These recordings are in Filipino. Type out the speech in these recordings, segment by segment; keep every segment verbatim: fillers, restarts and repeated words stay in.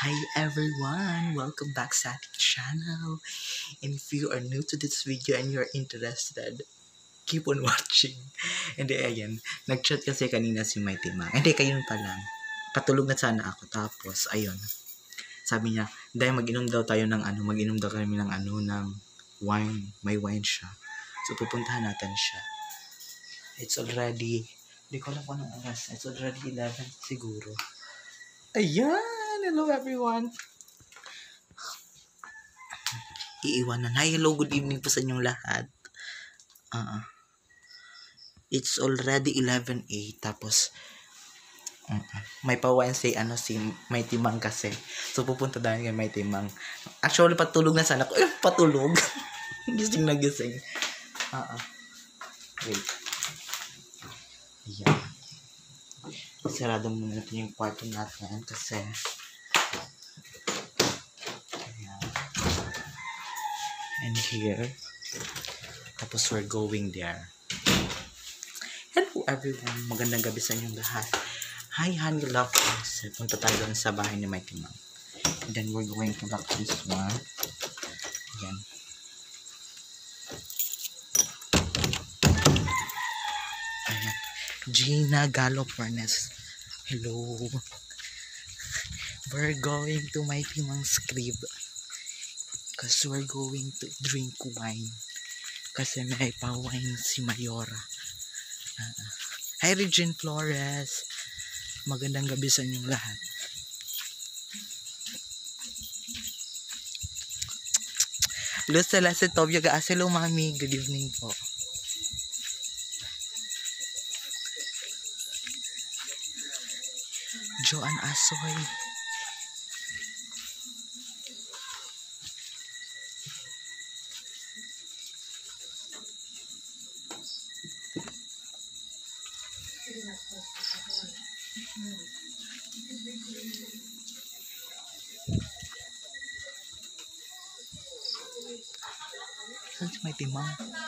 Hi everyone! Welcome back sa ating channel. And if you are new to this video and you're interested, keep on watching. Hindi, ayan. Nag-chat kasi kanina si May Tima. Hindi, kayo pa lang. Patulog na sana ako. Tapos, ayun. Sabi niya, dahil mag-inom daw tayo ng ano, mag-inom daw kami ng ano, ng wine. May wine siya. So, pupuntahan natin siya. It's already, hindi ko alam kung anong oras. It's already eleven siguro. Ayan! Hello everyone! Iiwanan. Hi, hello, good evening po sa inyong lahat. Uh, it's already eleven a. Tapos, uh, may pa Wednesday, ano, si May Timang kasi. So, pupunta dahil kay May Timang. Actually, patulog na sana ko. Eh, patulog. Gising na gising. Uh, uh. Wait. Ayan. Sarado muna natin yung kwarto natin kasi ayan. And here, tapos we're going there. Hello everyone, magandang gabi sa inyong lahat. Hi honey love us. Punta tayo doon sa bahay ni May Timang. And then we're going to lock this one. Ayan. Ayan. Gina Gallo Furnace. Hello. We're going to May Timang's crib. Because we're going to drink wine. Kasi may pa-wine si Mayora. Uh, hi Regine Flores. Magandang gabi sa inyong lahat. Lucela Setobio Gaas. Hello mami. Good evening po. Joan Asoy. Saan si May Timang?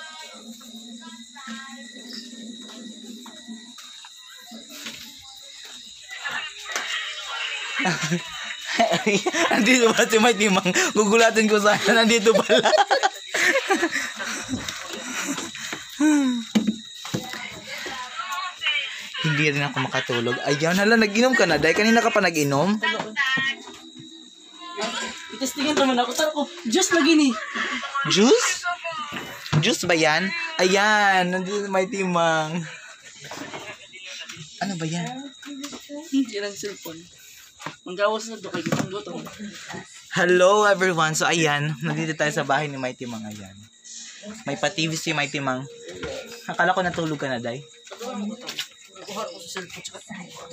Nandito ba si May Timang? Gugulatin ko sana. Nandito pala. Hindi rin ako makatulog. Ayan, hala, nag-inom ka na. Dahil kanina ka pa nag-inom? Itestingan naman ako. Tara ko, juice lagi ni. Juice? Juice ba yan? Ayan, nandito May Timang. Ano ba yan? Sirang cellphone. Manggawas na doon kay Gitang Gotong. Hello everyone. So ayan, nandito tayo sa bahay ni May Timang. Ayan. May pa-T V si May Timang. Akala ko natulog ka na, Day. Nakuha ko sa cellphone.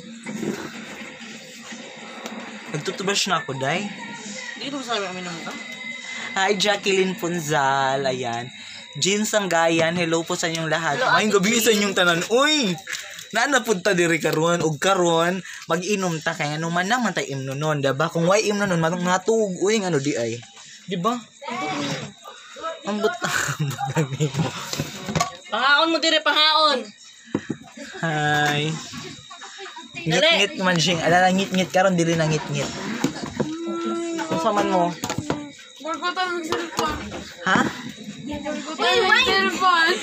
Nagtutubrush na ako, Day. Hindi ko sabi kami naman ka? Hi, Jacqueline Punzal. Ayan. Jean Sanggayan. Hello po sa inyong lahat. Ay, gabi sa inyong tanan. Uy! Na napunta diri karon og karon mag-inom ta kaya numan naman tay imno nun, diba? Kung way imno nun manong natug uy ano di ay. Di ba? Ambot ambot mo. Pangaon mo dire pangaon. Hi. Ngit-ngit man sing. Ala lang ngit-ngit karon dili na ngit-ngit. Unsa man mo? Gorgotan ng cellphone. Ha? Gorgotan ng cellphone.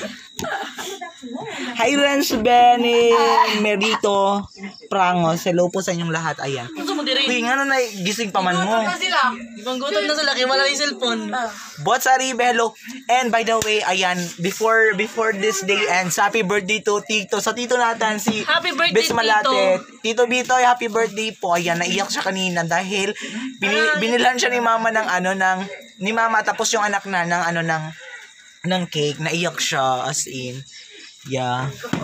Hi Renz Benny Merito Prangos. Hello po sa inyong lahat. Ayan. Unsa mo dire? Uy, nga na gising pa man mo. Sila. Ibang gutom na sila kay wala yung cellphone. Bots Aribe, hello. And by the way, ayan, before before this day ends, happy birthday to Tito. Sa Tito natin, si Happy birthday, Bis Malate. Tito. Tito Bitoy, happy birthday po. Ayan, naiyak siya kanina dahil bini- binilhan siya ni Mama ng ano, ng, ni Mama, tapos yung anak na, ng ano, ng, ng cake. Naiyak siya, as in. Yeah.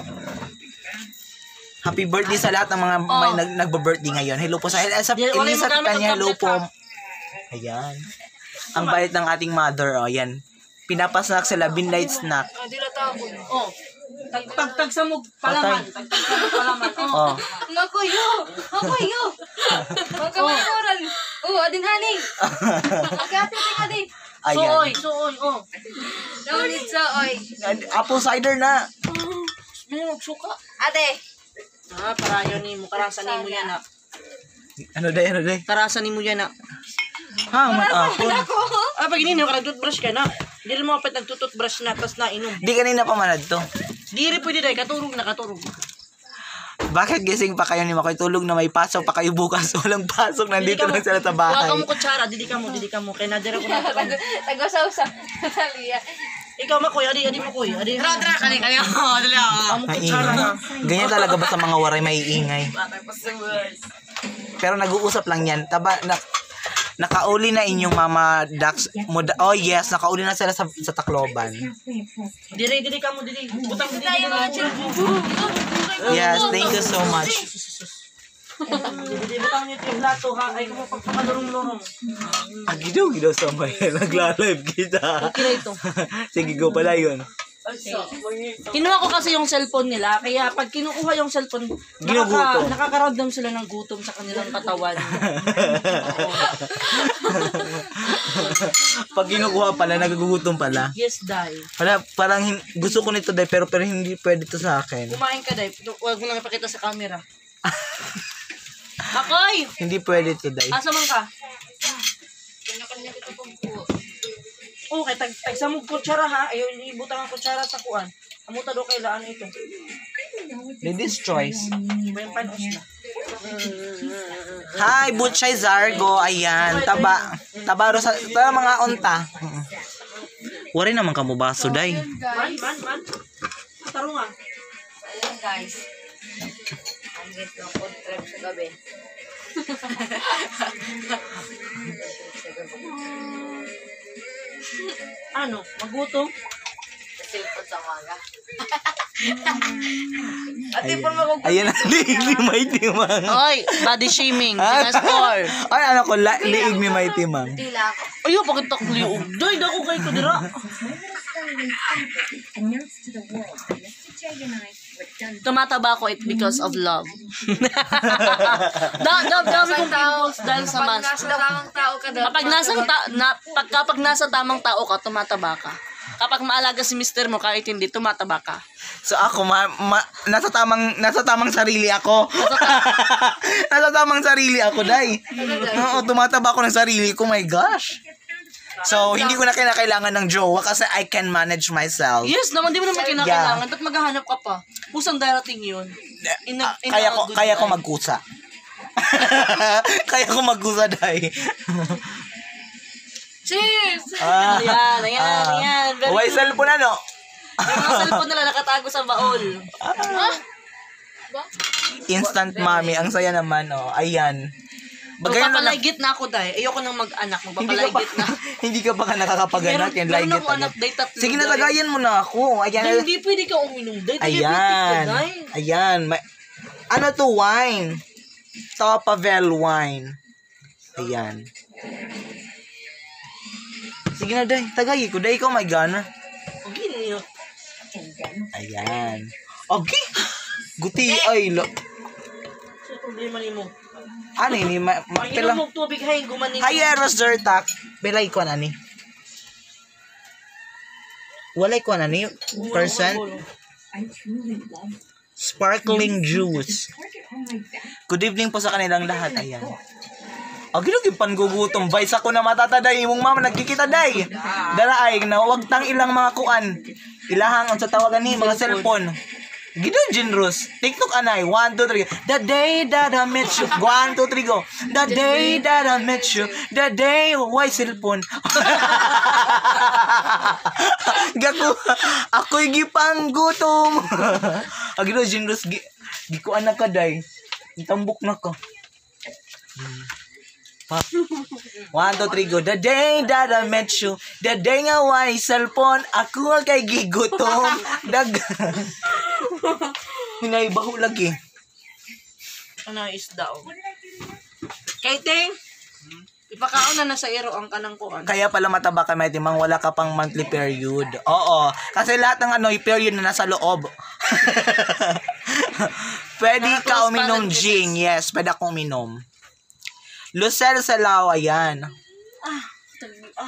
Happy birthday sa lahat ng mga Oh. may nag, nagba-birthday ngayon. Hello po sa Elisa, Yeah, wala Elisa yung magkano Pitanya, hello po. pagka-black Ayan. Ang bait ng ating mother, oh, yan. Pinapasnack sila, binlight snack. Ah, dila tao ko. Oh. Tagtag sa mo palaman. Tagtag sa mo palaman. Oh. Oh. Nakuyo. Nakuyo. Magkamayoran. Oh, adin haning. Agati ting adi. Sooy, Ayan. sooy, oh. Dawnit sa oy. Apple cider na. May magsuka. Ate. Ah, parayon ni mo karasa ni mo yan ah. Ano day, ano day? Tarasan ni mo yan na. Ha, matapon. Ah, pag inino ka, nag-toothbrush ka na. Hindi mo kapit nag-toothbrush na, tapos nainom. Di kanina pa manad to. Di rin pwede dahil, katurog na, katurog. Bakit gising pa kayo ni Makoy? Tulog na may pasok pa kayo bukas. Walang pasok. Nandito lang sila sa Huwag bahay. ka mo kutsara, didi ka mo, didi ka mo. Kaya nadira ko na ito. Tago-sausa. Talia. Ikaw, Makoy, adi, adi, Makoy. Adi, Tara, tara, kali kayo. Dali ako. Amo kutsara na. Ganyan talaga ba sa mga waray maiingay? Pero nag-uusap lang yan. Taba, na, nakauli na inyong mama ducks. Moda, oh yes, nakauli na sila sa, sa Tacloban. Diri, didi ka mo, didi. Butang, didi, Tayo mga children. Yes, thank you so much. Didi, butang niyo yung plato, ha? Ay, kung pagpakalurong-lurong. Agidaw, gidaw sa may nagla-live kita. Okay na ito. Sige, go pala yun. Kinuha ko kasi yung cellphone nila, kaya pag kinukuha yung cellphone, Ginugutom. nakaka, nakakaramdam sila ng gutom sa kanilang katawan. Pag kinukuha pala, nagagugutom pala. Yes, Dai. Wala, parang hin- gusto ko nito dahil pero pero hindi pwede to sa akin. Kumain ka, Dai. Huwag mo lang ipakita sa camera. Makoy! Hindi pwede to dahil. Asa man ka? Okay, tag tag sa mong kutsara ha. Ayaw ibutang ang kutsara sa kuan. Amuta do kay laan ito. Ladies choice. May panos na. Hi, Butchay Zargo. Ayan, taba. Tabaro sa tara mga onta. Wari naman ka mo baso, day. Man, man, man. Taro nga. Ayun guys. Ang git ng food trip sa gabi. Ano? Magutom? Kasi po sa mga. Ate po magugutom. Ayan ang liig ni Mighty Mang. Oy, body shaming. Jing Astor. Ay, ano ko, la- liig ni Mighty Mang. Tila ako. Ayo, bakit ako liog? Doy, dako kay ko dira. Tumataba ko it because of love. Da, da, dami kong pimples dahil sa Pag mask. nasa tamang tao ka daw. Kapag nasa ta na, pag, kapag nasa tamang tao ka, tumataba ka. Kapag maalaga si mister mo kahit hindi, tumataba ka. So ako, ma, ma, nasa tamang nasa tamang sarili ako. Nasa tamang sarili ako, day. Oo, tumataba ako ng sarili ko, my gosh. So, hindi ko na kinakailangan ng jowa kasi I can manage myself. Yes, naman di mo naman kinakailangan. Ba't maghahanap ka pa? Pusang darating yun. In a, Ah, in kaya a ko good kaya ko time. magkusa. Kaya ko magkusa, day. Cheers! Ah, Ayan, ayan, ah. ayan. Very Huwag good. cellphone ano? Yung mga cellphone nila nakatago sa baol. Ba? Instant mommy, ang saya naman, oh. Ayan. Bagay na lang. Magpapalaygit na ako, Day. Ayoko nang mag-anak. Hindi ka pa, Magpapalaygit na. hindi ka pa ka nakakapaganak yan, Meron- like meron it ako anak, agad. Day, tatlo, Sige, Day. natagayan mo na ako. Ayan. Day, hindi pwede ka uminom, Day. Diabetic ka, Ayan. Day. Ayan. May, ano to, wine? Topavel wine. Ayan. Sige na, Day. Tagayi ko. Day, ikaw my gunner. Okay, niyo. Ayan. Okay. Guti, ay, lo. Sa problema ni mo. Ano ini? Ma, ma, Pag pila. inom mo tubig, hay, gumanin. Hi, Eros Zertak. Pilay ko na ni. Walay ko na ni. Percent. Sparkling juice. Good evening po sa kanilang lahat. Ayan. O, ginugin pangugutom. Vice ako na matataday. Imong mama nagkikita day. Daraay na wag tang ilang mga kuan. Ilahang ang sa tawagan ni mga cellphone. Gidon generous. TikTok anay. One, two, three. The day that I met you. One, two, three, go. The day that I met you. The day. Why cellphone? Gaku. Ako'y gipang gutom. Agino generous. Gi, gi ko anak ka day. Tambok na ka. Pa. One, two, three, go. The day that I met you. The day nga why cellphone. Ako kay gigutom. Dag. Hinay baho lagi. Ano, isda, oh. Kaiting, ipakaon na na sa iro ang kanang kuan. Kaya pala mataba ka, Mighty Mang, wala ka pang monthly period. Oo. Kasi lahat ng ano, period na nasa loob. Pwede Naka-close ka uminom, parenthesis. Jing. Yes, pwede akong uminom. Lucel Salaw, ayan. Ah, tag- ah.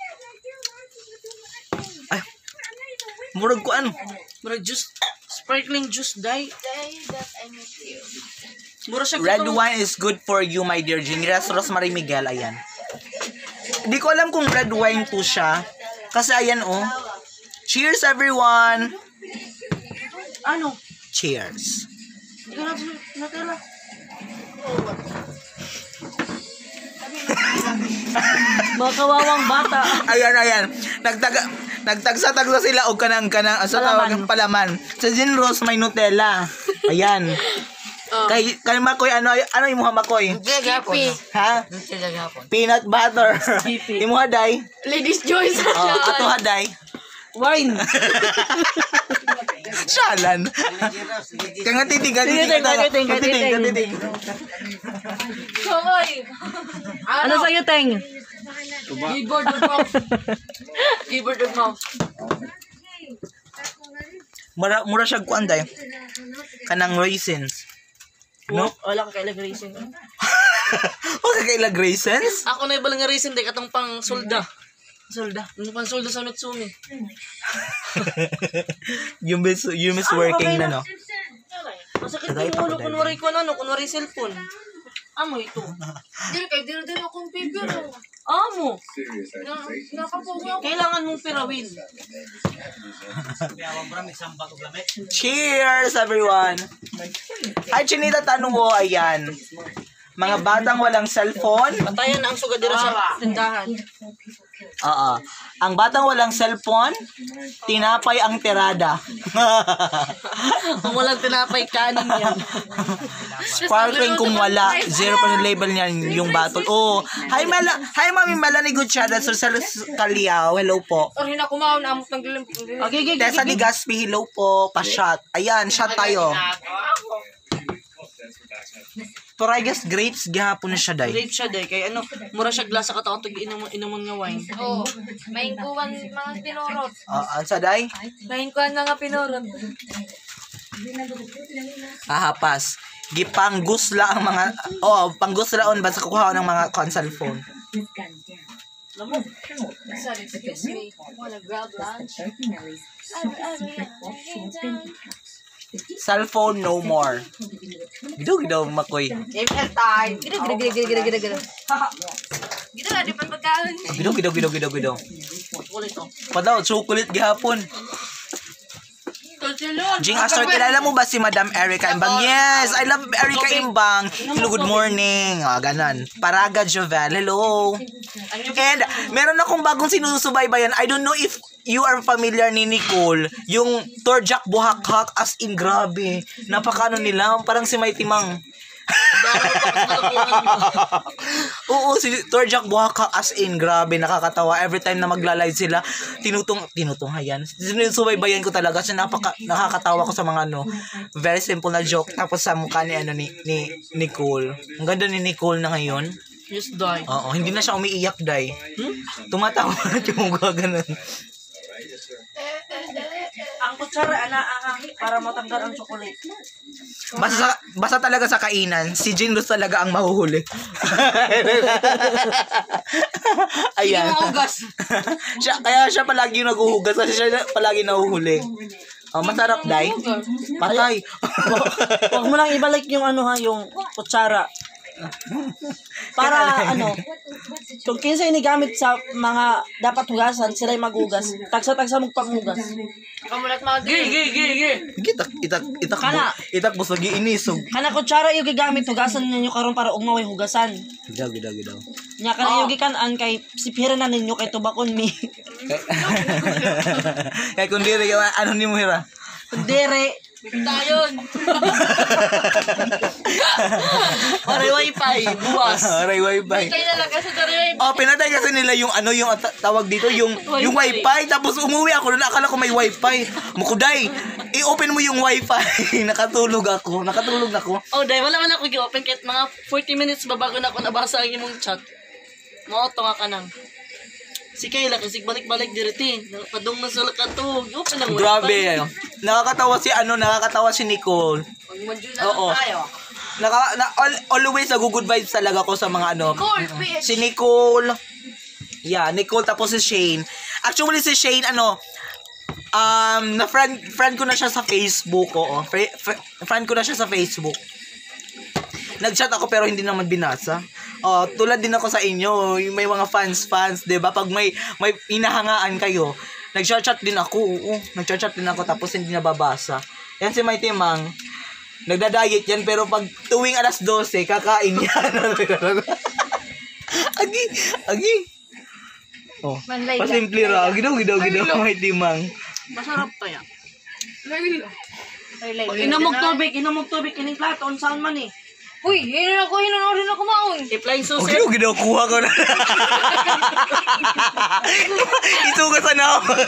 Ay, murag ko ano. Mura juice, sparkling juice, Day. Day that I met you. Mura siya Red kitong- wine is good for you, my dear Jing. Res Rosemary Miguel, ayan. Hindi ko alam kung red wine to siya. Kasi ayan, oh. Cheers, everyone! Ano? Cheers. Hindi ko natin natala. Mga kawawang bata. Ayan, ayan. Nagtaga, nagtagsa-tagsa sila o kanang kanang sa Palaman. tawagang palaman. Sa Gin Rose may Nutella. Ayan. Oh. Kay kay Makoy ano ano imuha Makoy? Skippy. Ha? Gagapon. Peanut butter. Skippy. Imuha day. Ladies' choice. Oh, ato ha day. Wine. Shalan. Kaya nga titig, nga titig, Titig, nga titig, titig, titig. nga titig. Soy. Ano sa'yo, Teng? Keyboard of mouse. Keyboard of mouse. Mura mura siya kuan day. Kanang raisins. No? Wala ka kailag racing. O kakailag raisins? Ako na ibalang nga racing, di katong pang solda. Solda. Ano pang solda sa Mitsumi? you miss you miss working na no. Masakit Tagay yung pa ulo, ko, kunwari ko ano, kunwari cellphone. Amo ito. Dili kay dili din akong paper. Amo. Na nakapogo ako. Kailangan mong pirawin. Cheers everyone. Ay Chinita tanong ko ayan. Mga batang walang cellphone. Patayan na ang sugadira sa tindahan. Oo. Ang batang walang cellphone, tinapay ang tirada. Kung walang tinapay, kanin yan. Sparkling kung wala, zero pa yung label niya yung battle. Oh, hi Mala, hi Mami Melanie Gutierrez sa Kaliao. Hello po. Or hina kumaon amot ng dilim. Okay, okay, Tessa Ligaspi, hello po. Pa-shot. Ayan, shot tayo. Pero I guess grapes gihapon na siya day. Grape siya day. Kaya ano, mura siya glasa ka taon inuman inuman nga wine. Oh, main kuwan mga pinorot. Ah, uh, sa day? Main kuwan mga pinorot. Hahapas. Gipanggusla ang mga oh, panggusla on ba sa kukuha ng mga console phone. Alam mo, Sorry, excuse me. Wanna grab lunch? Cellphone no more. Gido gido Makoy. Email time. Gida gida gida gida gida gida. Gida na di pa pagkaon. Gido gido gido gido gido. ulit to. Padaw chocolate gihapon. Jing Astor, kilala mo ba si Madam Erica Imbang? Yes, I love Erica Imbang. Hello, good morning. Ah, ganon. Paraga Jovel, hello. And meron akong bagong sinusubaybayan. I don't know if you are familiar ni Nicole. Yung Torjak Buhakhak, as in grabe. Napakano nila, parang si Mighty Mang. Oo, si Torjak Buhakhak, as in grabe, nakakatawa. Every time na magla-live sila, tinutong, tinutong hayan. Sinusubaybayan ko talaga. So, napaka, nakakatawa ko sa mga ano, very simple na joke. Tapos sa mukha ni, ano, ni, ni Nicole. Ang ganda ni Nicole na ngayon. Yes, die. Oo, hindi na siya umiiyak, day. Hmm? Tumatawa na yung mukha ganun. Ang kutsara, ana, ana, para matanggal ang chocolate. Basta, sa, basta talaga sa kainan, si Jinros talaga ang mahuhuli. Ayan. Hindi mo ugas. siya, kaya siya palagi yung naghuhugas kasi siya palagi nahuhuli. Oh, masarap, day. Patay. Huwag mo lang ibalik yung ano ha, yung kutsara. Para ano, kung kinsa inigamit sa mga dapat hugasan, sila yung maghugas. Tagsa-tagsa mong panghugas. Kamulat mga Gi, gi, gi, gi. Itak, itak, itak, Kana. itak mo sa giinisog. Kana kutsara yung gigamit, hugasan ninyo karon para ugmaway hugasan. Gidaw, gidaw, gidaw. Nya kana yung gikanan kay sipira na ninyo kay tubakon mi. Kaya kung diri, ano ni mo hira? Dere. Dayon. Oray wifi, buwas. Aray, wifi. Kaya nalaga sa dere. Oh, pinatay kasi nila yung ano yung ta- tawag dito, yung yung wifi. Tapos umuwi ako doon, akala ko may wifi. Mukuday, i-open mo yung wifi. Nakatulog ako, nakatulog ako. Oh, dahil wala man ako gi-open kahit mga forty minutes ba bago na ako nabasa ang imong chat. Mo-auto nga ka nang. Si Kayla kasi balik-balik diriti. Padong na sa lakat to. Open lang. Grabe. Nakakatawa si ano, nakakatawa si Nicole. Magmadyo na Oo. lang tayo. Naka, na, all, always nag-good vibes talaga ko sa mga ano. Cool, bitch. Si Nicole. Yeah, Nicole tapos si Shane. Actually si Shane ano, um na friend friend ko na siya sa Facebook, oo. Fri- fr- friend ko na siya sa Facebook. nag-chat ako pero hindi naman binasa. Oh, tulad din ako sa inyo, yung may mga fans fans, 'di ba? Pag may may hinahangaan kayo, nag-chat din ako. Oo, nag-chat din ako tapos hindi nababasa. Yan si Mighty Mang. Nagda-diet yan pero pag tuwing alas dose, kakain yan. Agi, agi. Oh, Manlay ka. pasimple ra. Gidaw, gidaw, gidaw, Mighty Mang. Masarap to yan. Relay. Inom mo tubig, inom mo tubig, kining plato, saan man eh. Uy, hinan ako, hinan ako rin ako maon. I-flying Oh, susi. gidaw, gidaw, kuha ko na. Isuga sa na ako.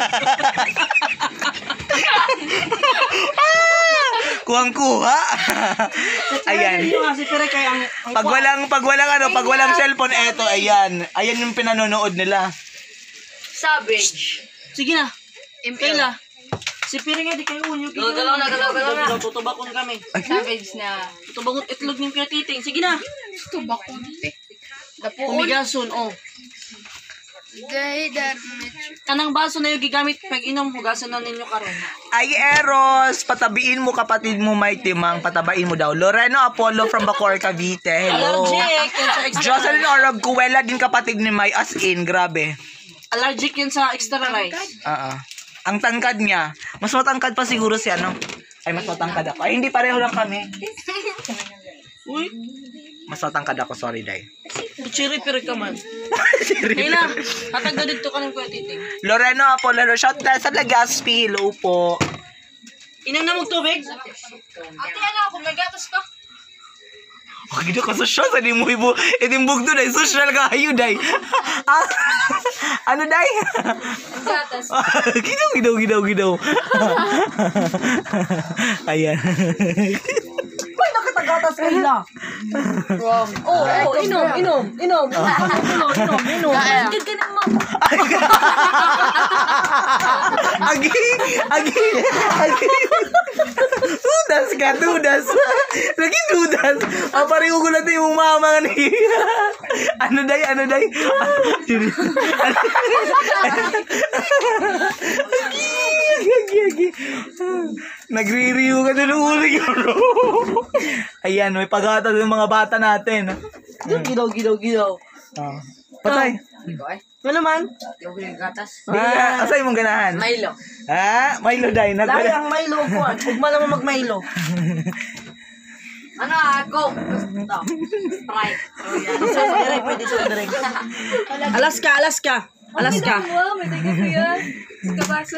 Kuhang-kuha. Ayan. Kasi pero kaya ang... ang Pag walang pag walang ano, pag walang cellphone eto, ayan. Ayan yung pinanonood nila. Savage. Sige na. Kayla. Si Piri nga di kayo unyo. Galaw na, galaw, galaw na. Tutubakon kami. Savage na. Tutubangon itlog ng pinatiting. Sige na. Ito ba kunti? Dapuon. Umigason, oh. Dahil that Kanang baso na yung gigamit pag inom, hugasan na ninyo karon. Ay, Eros, patabiin mo kapatid mo, Mighty Mang. Patabain mo daw. Loreno Apollo from Bacor, Cavite. Hello. Allergic yun sa extra Jocelyn rice. Orab Cuela din kapatid ni May. As in, grabe. Allergic yun sa extra rice. Ah, ah. Ang tangkad niya. Mas matangkad pa siguro siya, no? Ay, mas matangkad ako. Ay, hindi pareho lang kami. Uy, Mas matangkad ako, sorry, Day. kutsiri pero ka man. Kayla, hatag na dito ka ng kuya titing. Loreno Apollo, shot tayo sa Legaspi. Hello po. Inom na mong tubig? Ate, ano ako, may gatas pa. Huwag na ka social sa di mo ibo. Itimbog doon ay social ka ayo, Day. Ah, ano, Day? Ang gatas. Gidaw, gidaw, gidaw, gidaw. Ayan. May nakatagatas Kayla. Wrong. Oh, oh, inom, inom, inom. Inom, inom, inom. Agad ka na mo. Agi, agi, agi. Tudas ka, tudas. Lagi tudas. Ah, pareho ko natin yung mama ni. Ano, Day, ano, Day? Agi, agi, agi. Nagre-review ka na ng uling, bro. Ayan, may paghatag ng mga bata natin. Gidaw, gidaw, gidaw. Ah. Patay. Ikaw eh. Ano naman? Yung yung gatas. Ah, asay mong ganahan? Milo. Ah, Milo, Day. Nag- Lagi ang Milo ko. Ugma naman mag-Milo. Ano ah, Coke. Ito. Sprite. Oh, yan. Isa sa direct, pwede sa direct. Alaska, Alaska. Alaska. Wow, may tayo ko yan. Kabaso.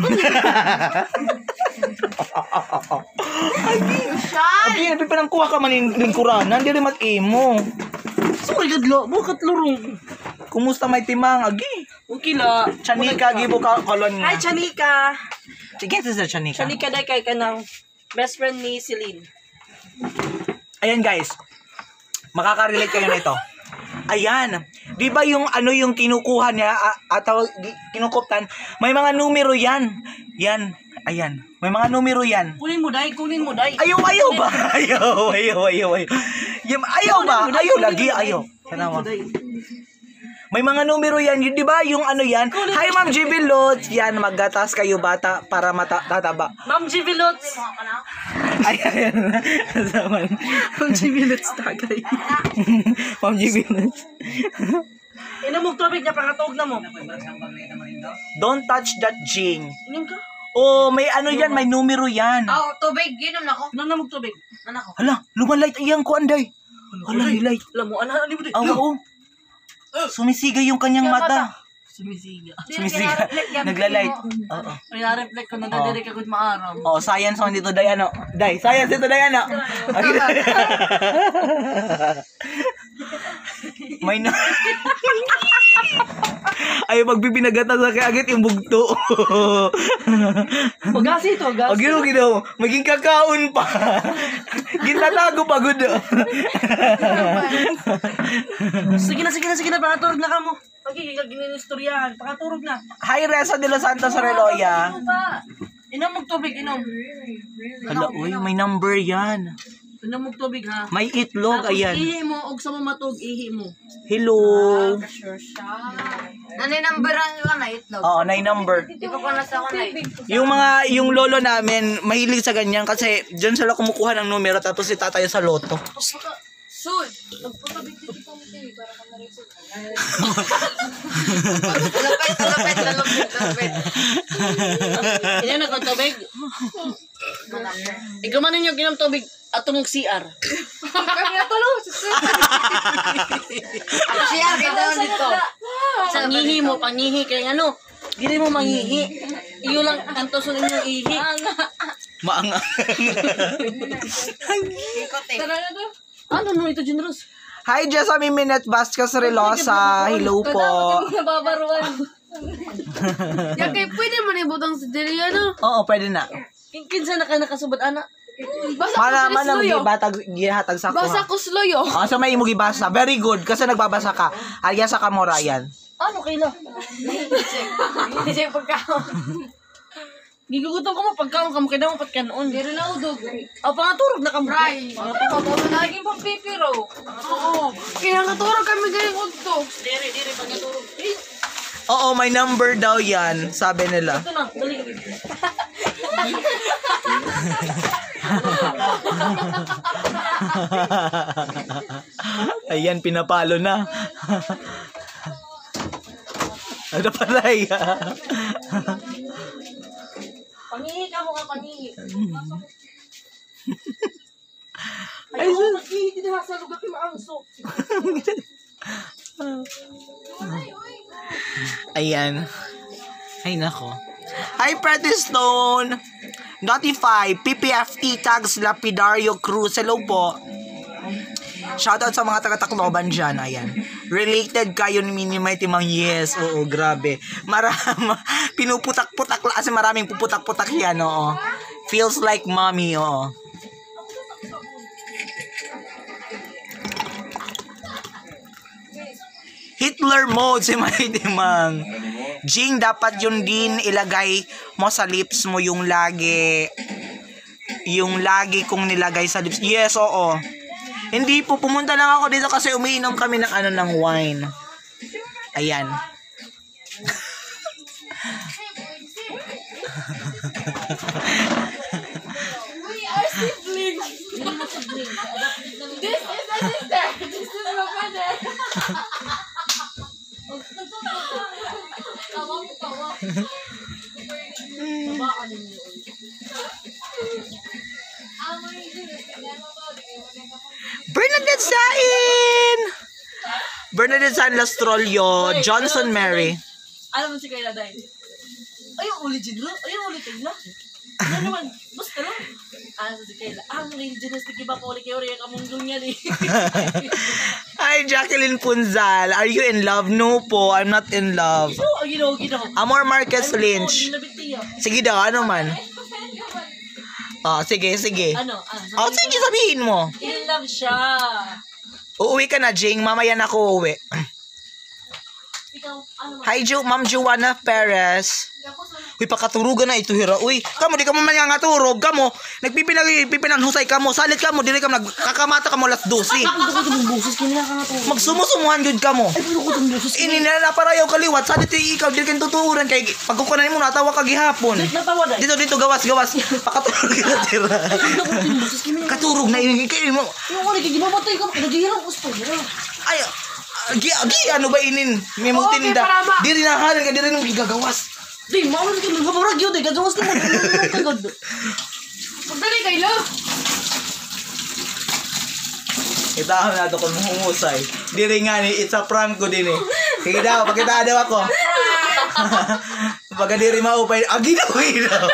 Abi, abi pa nang kuha ka man ng kuranan, di rin mat-imo. Sorry, gadlo. Bukat lurong. Kumusta, Mighty Mang? Agi. Okay la. Chanika, gibo ka kolon nga. Hi, Chanika. Sige, sa Chanika. Chanika day kay kanang best friend ni Celine. Ayan, guys. Makaka-relate kayo nito. Ayan. Di ba yung ano yung kinukuha niya at tawag kinukuptan, may mga numero yan. Yan. Ayan. May mga numero yan. Kunin mo day, kunin mo day. Ayaw, ayaw ba? Ayaw, ayaw, ayaw, ayaw. Yung, ayaw ba? Ayaw lagi, ayaw. Sana mo. May mga numero yan, yun, di ba? Yung ano yan. Hi, Ma'am G B Lots. Yan, maggatas kayo bata para matataba. Ma'am G V Lots. Ayan, ayan. Saman. Ma'am G V Lots tagay. Ma'am G B Lots. Inom mo tubig niya, pangatog na mo. Don't touch that Jing. Inom ka? Oh, may ano yan, may numero yan. Oh, tubig. Ginom na ako. Inom na mo tubig. Ano ako? Hala, lumalight iyang ko, Anday. Hala, light. Alam mo, ano, ano mo day? Ah, oo. Sumisiga yung kanyang mata. Sumisiga. Sumisiga. Nagla-light. Oo. May na-reflect ko, nadadiri ka good maaram. Oh, science on dito, Day, ano? Day, science dito, Day, ano? May na... Ay, magbibinagatan sa kagit yung bugto. Magasi ito, gas. O, gino, gino. Maging kakaon pa. Ginatago pagod. Sige na, sige na, sige na, pangaturog na ka mo. Pagi, gininistoryahan, pangaturog na. Hi, Reza de los Santos Reloya. Inom mo tubig, inom. Hala, uy, may number yan. Pinamog tubig ha. May itlog, Tapos ayan. ihi mo, og sa mamatog, ihi mo. Hello. Sure siya. Ano yung number ka na itlog? Oo, nine number. Di ko pa nasa ko na Yung mga, yung lolo namin, mahilig sa ganyan kasi dyan sila kumukuha ng numero tapos itatayo sa loto. Sud! Nagpapabigti kita mo kayo para ka na rin sud. Talapit, talapit, talapit, talapit. Hindi na nagkatubig. Ikaw man ninyo ginam tubig atong C R. Kami na tulo. Ako siya, kita mo dito. Pangihi mo, pangihi kay ano. Dili mo mangihi. Iyo lang ang tuso ninyong ihi. Maanga. Tara na to. Ano no ito, Generous? Hi, Jessamine Minette Vasquez Relosa. Hello po. Nababaruan. Yan kay pwede man ibutang sa dili ano. Oo, pwede na. Kinsa na ka nakasubad ana? Basa Mana ko man ang sloyo. gibatag gihatag sa Basa kuha. ko sloyo. Ah, sa may imugi basa. Very good kasi nagbabasa ka. Alya sa kamora yan. Ano kaila? Hindi siya pagkaon. Gigugutom ko mo pagkaon ka mo kay mo pat kanon. Pero na udog. O pangaturog na kamo. Right. Papawa na laging pampipiro. Oo. Kaya naturog kami galing udog. Diri diri pangaturog. Oo, may number daw yan, sabi nila. Ito na, dali. Ayan, pinapalo na. Ano pala yan? Pangihi ka mo ka pangihi. Ay, Ay, oh, pangihi din ha sa lugar kay maangso. Ayan. Ay, nako. Hi, Pretty Stone. Notify. P P F T tags Lapidario Cruz. Hello po. Shoutout sa mga taga-Tacloban dyan. Ayan. Related kayo ni Minimay Timang. Yes. Oo, grabe. Maram. Pinuputak-putak lang. Kasi maraming puputak-putak yan. Oo. Feels like mommy. Oo. Hitler mode si Mighty Mang. Jing, dapat yun din ilagay mo sa lips mo yung lagi. Yung lagi kong nilagay sa lips. Yes, oo. Hindi po, pumunta lang ako dito kasi umiinom kami ng ano ng wine. Ayan. We are siblings. This is a sister. This is my brother. Bernadette Sain! Bernadette Sain Lastrolio, Johnson Mary. Alam mo si Kayla Dahil? Ayun, ulit Generous. Ayun, ulit Kayla. Ano naman, basta lang. Ano si Kayla? Ang ulit Generous, di ba po ulit kayo rin ang kamundong yan eh. Hi, Jacqueline Punzal. Are you in love? No po, I'm not in love. So, ang ginawa, ginawa. Amor Marquez Lynch. Ginabitiya. Sige daw, ano man? Oh, sige, sige. Ano? Ah, Oh, sige, sabihin mo. in love siya. Uuwi ka na, Jing. Mamaya na ako uuwi. Ikaw, ano man? Hi, Ju Ma'am Juana Perez. Uy, pakaturugan na ito, hira. Uy, kamo, di ka mo man nga turog. Kamo, nagpipinag, pipinanghusay ka mo. Salit ka mo, di ka nagkakamata ka mo las dosi. Ano ko itong busos? Kinila ka nga to. Magsumusumuhan yun ka mo. Ay, ano ko itong busos? Ini na naparayaw kaliwat. Salit ikaw, di ka tutuuran. Kay pagkukunan mo, natawa ka gihapon. Natawa dahil. Dito, dito, gawas, gawas. Pakaturog ka na, tira. Ano ko itong busos? Kinila ka. Katurog na yun. Kaya mo. Yung ulit, gimamatay ka. Kinagihirang gusto. Ay, gi, gi, ano ba inin? May mong Okay, tinda. parama. Di rin nahalan ka, di rin mong gigagawas. Di, maulad ka. Nagpaparag yun. Gajawas na mo. Kagod. Magdali kay lo. Itahan na ito kung humusay. Di rin nga ni, it's a prank ko din eh. Sige daw, pakita daw ako. Pagka di rin maupay, agi daw, agi daw.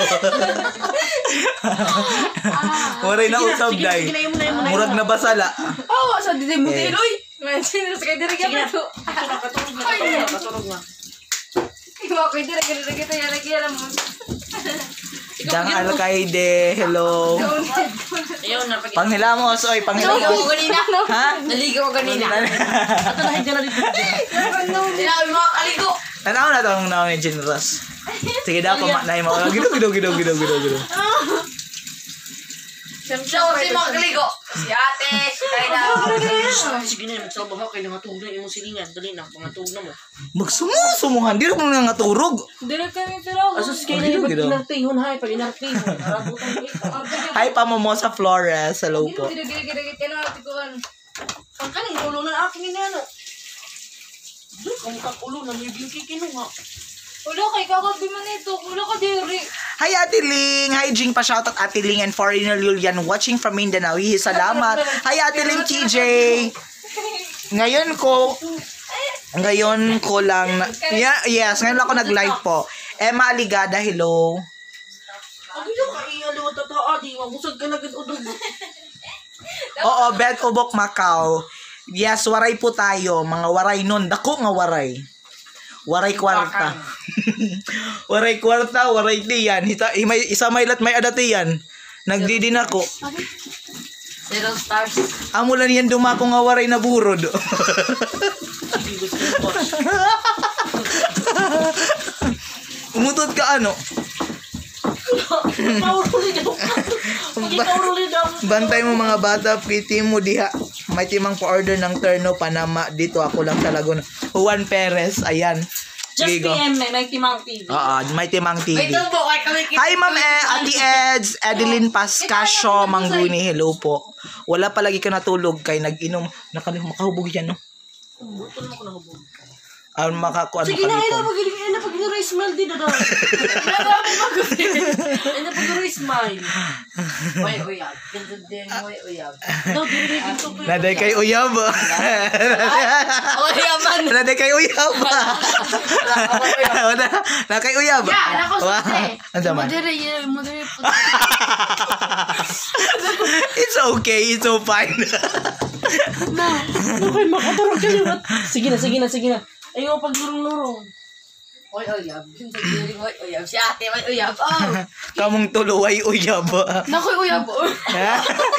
Waray na usab sige, day. sige na yun, na yun, na yun. Murag na basala. Oh, sa didi mo Yes. tiloy. Sino sa kay diri Sige na. ka to? Katurog na. Katurog na. Katurog na. Iwa kay diri ka diri kita yara kaya mo. Dang alkaide, hello. Ayun na. pag- Panghilamos, oy, Naligaw panghilamos. ko ganina. Ha? Naligaw ko ganina. Ato na hindi na dito. Sinabi mo kaligo. Tanaw na itong namin generous. Sige daw, pamaknay mo. Gido, gido, gido, gido, gido, gido. Siya si mo kaligo. Si ate, si Kayla. Sige na, magsabaw ka. Kailangan tuhog na imong silingan. Dali na, pangatulog na mo. Magsumusumungan. Di rin mo nga turog. Dili kami sila. Asus kayo na yung pag-inartihon, hay. Pag-inartihon. Narabutan ko ito. Hi, Pamomosa Flores. Hello po. Gila, gila, gila, gila, gila, tikuan. Ang kaning ulo na akin ni ano. Doon, kamukha ulo na may bingki kinuha. Ulo kay kakabi man ito. Ulo ka diri. Hi, Ate Ling. Hi, Jing. Pa-shoutout Ate Ling and foreigner Lilian watching from Mindanao. Hihi, salamat. Hi, Ate Ling T J. Ngayon ko, ngayon ko lang, na, yeah, yes, ngayon lang ako nag-live po. Emma Aligada, hello. Ano yung kaialiw at tataa? Di, mabusag ka na agad udog. Oo, Bed Ubok Macau. Yes, waray po tayo. Mga waray nun. Dako nga waray. Waray kwarta. Waray kwarta, waray tiyan. Isa, may, isa may lat may adatiyan. Nagdidin ako. Zero stars. Amo lang yan dumako nga waray na burod. Sige, gusto ko watch. Umutod ka ano? Pauruli daw. Pauruli daw. Bantay mo mga bata, pretty mo diha. May timang pa-order ng Terno Panama. Dito ako lang sa Laguna. Juan Perez, ayan. Just P Ligo. M na, may timang T V. Oo, may timang T V. Ito po, kay kami kita. Hi, Ma'am eh, Ate Eds, Adeline Pascasio, Mangguni, hello po. Wala palagi ka natulog kay nag-inom. Nakalimutan, makahubog yan, no? Butol mo ko na hubog. Ah, makakuan Sige na, makalipong. ina, pag-iling, ina, pag-iling smile din na daw. Ina, pag-iling smile. Uy, uyab. Ganda din, uy, uyab. No, dili dito ko. Naday kay uyab. Uyaban. Naday kay uyab. Na na kay uyab. Ya, nako Wow. sute. Ano man? Modere, yun, modere po. It's okay, it's so fine. Na, okay, makatarog ka yun. Sige na, sige na, sige na. Ayaw paglurong-lurong. Uy, uyab. Uy, uyab. Si ate, uy, uyab. Oh. Kamong tuluway uyab. Naku, uyab. Ha?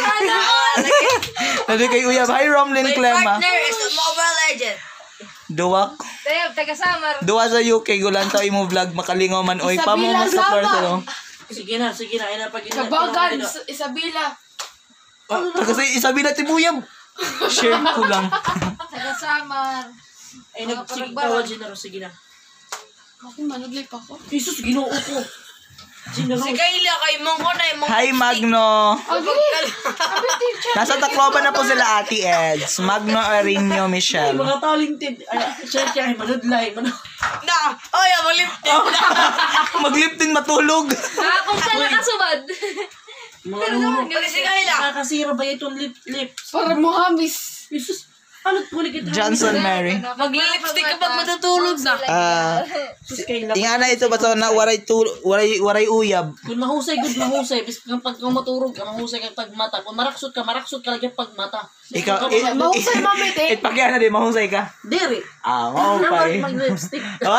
Naday kay uyab. Hi, Romlin Clema. Partner is a Mobile Legend. Duwak. Tayo, taga Samar. Duwa sa U K, gulantaw imo vlog, makalingaw man. Oy, Isabela pamumos sa Zama. Porto. Sige na, sige na. Ina, pag ina. Kabagan, Is- Isabela. Ah, kasi isabi na tibuyab. Share ko lang. Taga Samar. Ay, Mga nag-sige paragbaran. tawa, Gina, sige na. Ako, manuglip ako. Jesus, ginoo ko. Gina, Si Kayla, kay mong ko na, mong Hi, Magno. Okay. Nasa Tacloban na po sila, Ate Eds. Magno Arino Ay, Michelle. mga talented. Ay, siya, siya, ay, manudlay. Manu... Na! Oy, maliptin na! Magliptin matulog. Nakakong ka nakasubad. Mga lurong. Pag si Kayla. Nakakasira ba itong lip-lips? Para mo hamis. Jesus, ano't kulit kita? Johnson Mary. Magli-lipstick kapag matutulog na. Ah, Jesus, kayo lang. ingana ito ba to na waray tu waray waray uyab. Kung mahusay, good mahusay. Bis kapag kung maturog ka, mahusay ka pagmata. Kung maraksot ka, maraksot ka lagi pagmata. Ikaw, eh, Mahusay mamit eh. it pagyana din mahusay ka. Diri. Ah, mao pa. Dapat mag-lipstick.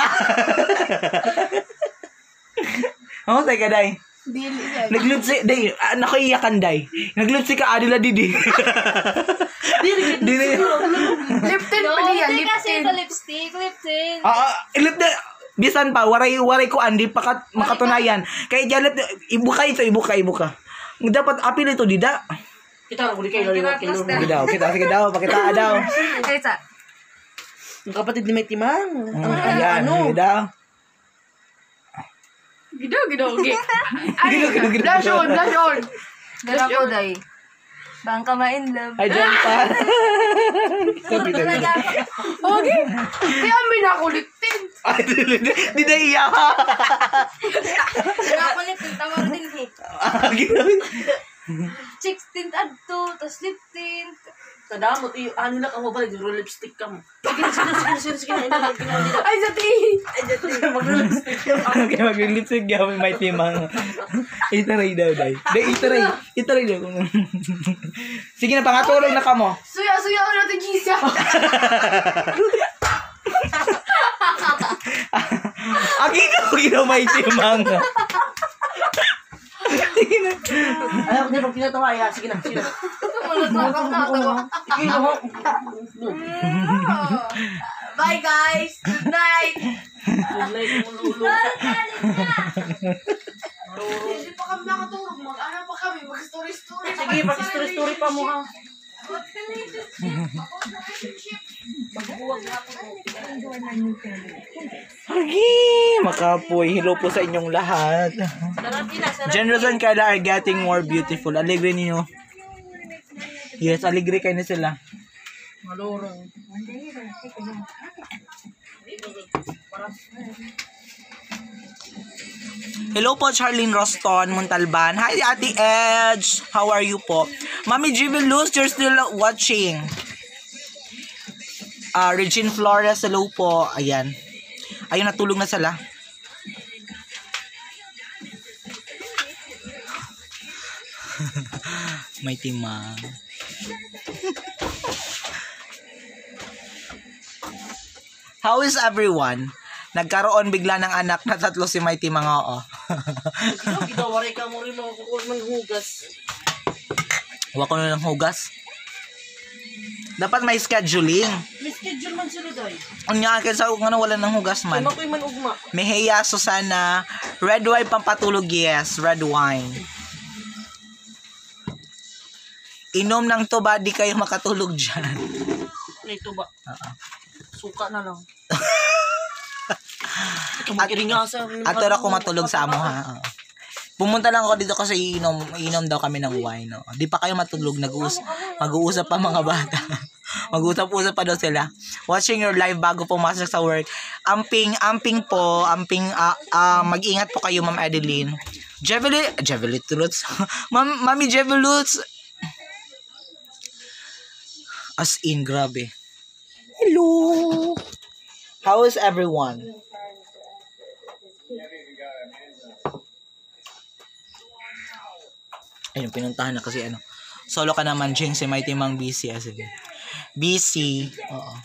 Mahusay ka dai. Dili siya. Naglipsi, day, ah, nakaiyakan day. Naglipsi ka adila didi. Diri. Dili. Liptin pa niya, Hindi kasi liptin. ito lipstick, liptin. Ah, ah, ilip na bisan pa waray waray ko andi pakat makatunayan. Kay jalip ibuka ito, ibuka, ibuka. Dapat apil ito dida. Kita lang, huli kayo. Laliwag kayo. Sige daw, kita sige daw, pakita daw. Kaysa. Ang kapatid ni may timang. Mm, ayan, sige daw. Gido, gido, okay. Gido, gido, gido. Flash on, flash on. Gara ko, day. Bangka ma-in love. Ay, dyan pa. Sabi na Talaga. Okay. Kaya amin ako liptin. Ay, di, di, di na iya. Gara ko liptin, tawag din eh. Ah, ginawin. sixteenth adto, tas fifteenth. Kadamot, iyo, ano lang ang mabalik, yung lipstick ka mo. Sige na, sige na, sige na, sige na, sige na, ina, ina, ina. Ay, sa ti. Ay, dito, mag-lipstick ka. Okay, mag-lipstick yaw may timang. Itaray daw, day. Day, itaray. Itaray daw. Sige na, pangatulog na ka mo. Suya, suya ako natin, Gisa. Aki ka, ginaw may timang. Sige na. Ayaw, hindi, pag pinatawa, ya, sige na, sige na. Sige na, ho. Bye, guys. Good night. Like, lulu. Hindi pa kami nakatulog. Mag-ano pa kami. Mag-story-story. Sige, pag-story-story pa pa mo ha. Hagi! Makapoy. Hello po sa inyong lahat. Sarap ina, sarap. Generous and Carla are getting more beautiful. Aligre ninyo. Yes, aligre kayo na sila. Malurong. Hello po, Charlene Roston, Montalban. Hi, Ate Edge. How are you po? Mami Jivelus, you're still watching. Uh, Regine Flores, hello po. Ayan. Ayun, natulog na sila. May timang. How is everyone? Nagkaroon bigla ng anak na tatlo si Mighty mga oo. Gidawari ka mo rin mga kukuha ng hugas. Huwag ko na ng hugas. Dapat may scheduling. May schedule man sila dahil. Ang nga, kaysa kung ano wala ng hugas man. Makoy man ugma. Meheya, Susana. Red wine pampatulog, yes. Red wine. Inom ng tuba, di kayo makatulog dyan. Ito ba? Oo. Suka na lang. At, ato ako matulog sa amo ha. Pumunta lang ako dito kasi inom, inom daw kami ng wine. No? Di pa kayo matulog, nag-uus, mag-uusap pa mga bata. Mag-usap-usap pa daw sila. Watching your live bago pumasok sa work. Amping, amping po, amping, uh, uh, mag-ingat po kayo, Ma'am Adeline. Jevelit, Jevelit Tulots. Ma'am, Mami Jeveluts. As in, grabe. Hello. How is everyone? Ayun, pinuntahan na kasi ano. Solo ka naman, Jing, si Mighty Mang busy. As in, busy. Oo.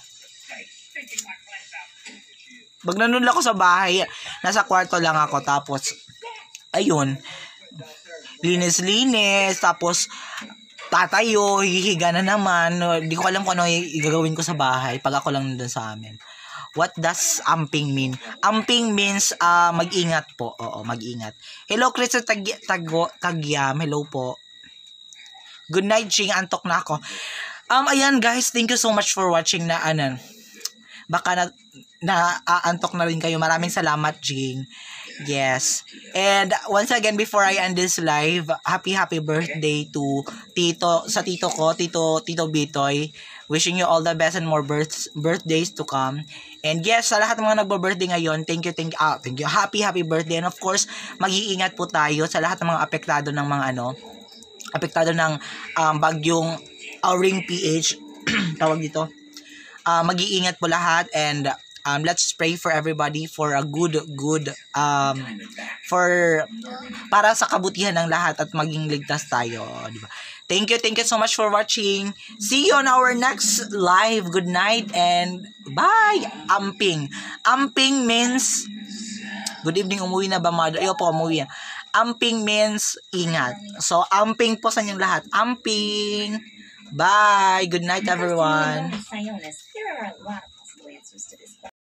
Pag nanood ako sa bahay, nasa kwarto lang ako. Tapos, ayun, linis-linis. Tapos, tatayo, hihiga na naman. Hindi ko alam kung ano i-gagawin ko sa bahay pag ako lang nandun sa amin. What does amping mean? Amping means uh, mag-ingat po. Oo, mag-ingat. Hello, Chris Tag Tago Tagyam. Hello po. Good night, Jing. Antok na ako. Um, ayan, guys. Thank you so much for watching na, ano, baka na, na uh, antok na rin kayo. Maraming salamat, Jing. Yes. And once again, before I end this live, happy, happy birthday to Tito, sa Tito ko, Tito, Tito Bitoy. Wishing you all the best and more births, birthdays to come. And yes, sa lahat ng mga nagbo-birthday ngayon, thank you, thank you, ah, thank you. Happy, happy birthday. And of course, mag-iingat po tayo sa lahat ng mga apektado ng mga ano, apektado ng um, bagyong Auring P H, tawag dito. Uh, mag-iingat po lahat and um, let's pray for everybody for a good, good, um, for, para sa kabutihan ng lahat at maging ligtas tayo, di ba? Thank you, thank you so much for watching. See you on our next live. Good night and bye. Amping. Amping means, good evening, umuwi na ba mother? Ayaw po, umuwi na. Amping means ingat. So, amping po sa inyong lahat. Amping. Bye. Good night, everyone.